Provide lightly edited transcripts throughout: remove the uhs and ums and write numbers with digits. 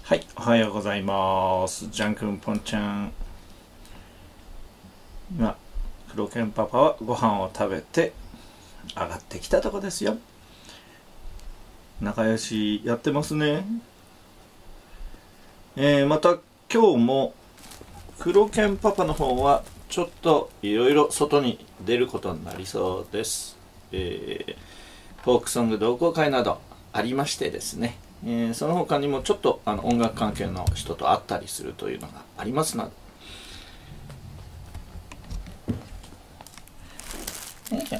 はい、おはようございます。ジャン君ポンちゃん。今、黒犬パパはご飯を食べて上がってきたとこですよ。仲良しやってますね。また今日も黒犬パパの方はちょっといろいろ外に出ることになりそうです。フォークソング同好会などありましてですね、その他にもちょっと音楽関係の人と会ったりするというのがありますので、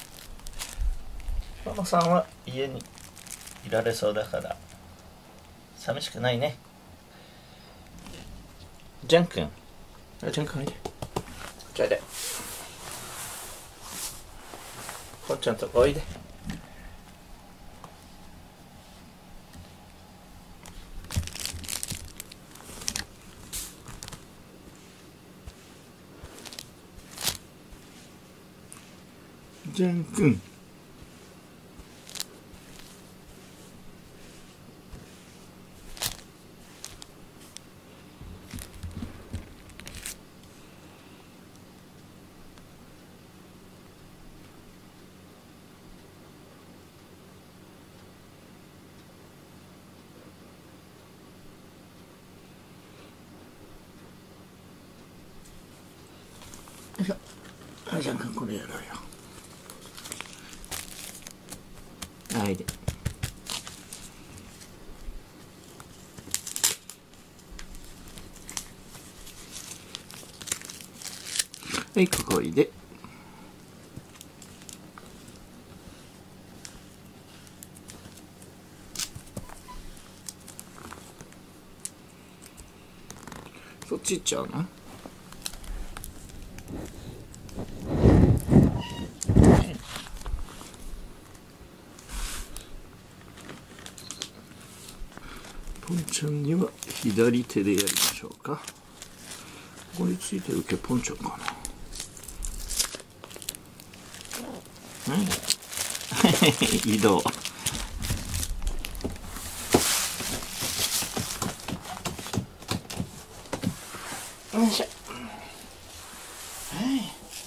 ママさんは家にいられそうだから寂しくないね。ジャン君、ジャン君おいで、こっちおいで、こっちゃんとこおいで。ジャン君、よいしょ。はい、ジャン君これやろうよ。はい、で。はい、ここおいで。そっち行っちゃうの？ポンちゃんには左手でやりましょうか。ここについてるけポンちゃんかな。はい、移動。よいしょ。はい。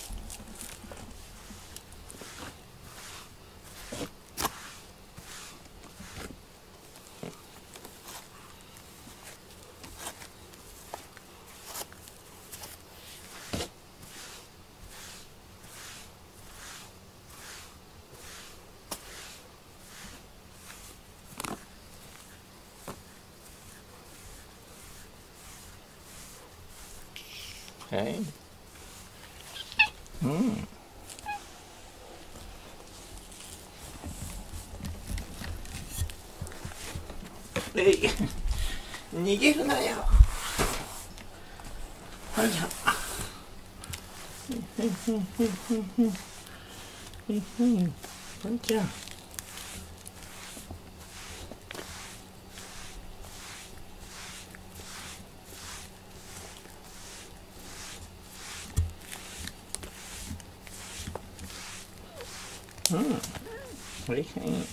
はい。うん。えい。逃げるなよ。はいじゃ。ポンちゃん。うん。はいはい。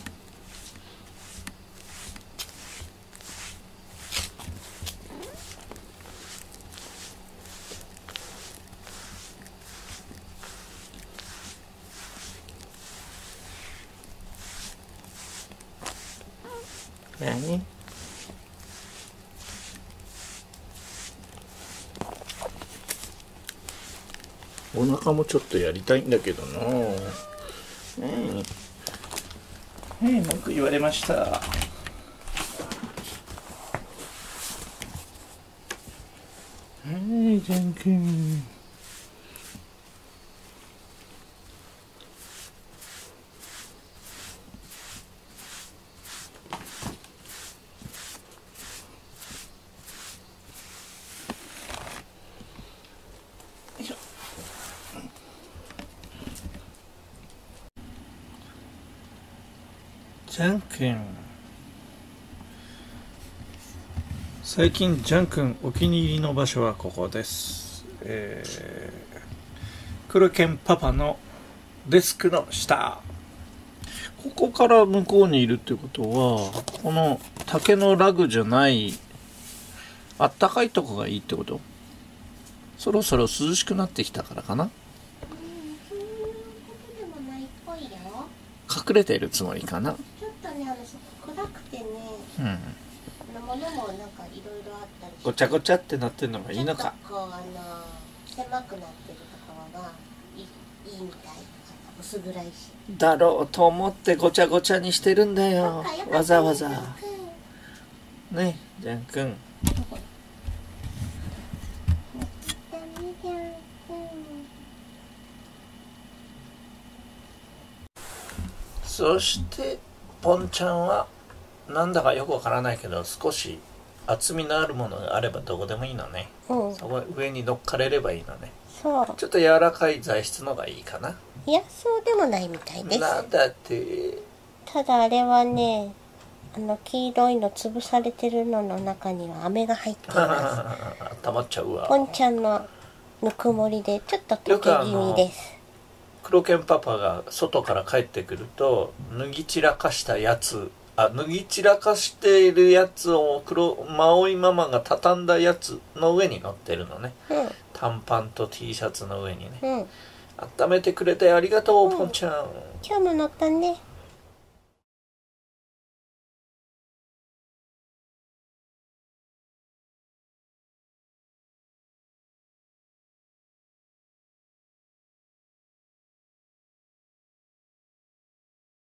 何？お腹もちょっとやりたいんだけどな。文句言われました。はい、ジャン君。ジャン君、最近ジャン君お気に入りの場所はここです。黒犬パパのデスクの下。ここから向こうにいるってことは、この竹のラグじゃないあったかいとこがいいってこと？そろそろ涼しくなってきたからかな。 そういうことでもないっぽいよ。 隠れているつもりかな。 ちょっとね、そこ暗くてね、 うん。 物もなんかいろいろあったりして、 ごちゃごちゃってなってるのがいいのか。 ちょっとこう狭くなってるところがいいみたい。薄暗いし。 だろうと思ってごちゃごちゃにしてるんだよ。わざわざ。ね、ジャン君。そしてポンちゃんはなんだかよくわからないけど、少し厚みのあるものがあればどこでもいいのね。そこ上に乗っかれればいいのね。 そう。 ちょっと柔らかい材質のがいいかな。 いや、そうでもないみたいです。 なんだって。 ただあれはね、黄色いの潰されてるのの中には飴が入っています。 溜まっちゃうわ。 ポンちゃんのぬくもりでちょっと溶け気味です。 クロケンパパが外から帰ってくると、脱ぎ散らかしたやつ、脱ぎ散らかしているやつをマオイママが畳んだやつの上に乗ってるのね。短パンと T シャツの上にね。温めてくれてありがとう、ポンちゃん。 今日も乗ったね。